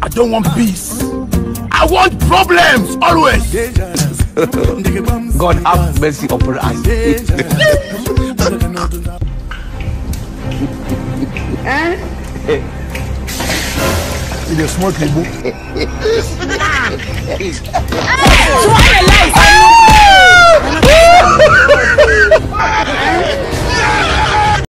I don't want peace. I want problems always. God have mercy upon us. It is smart people.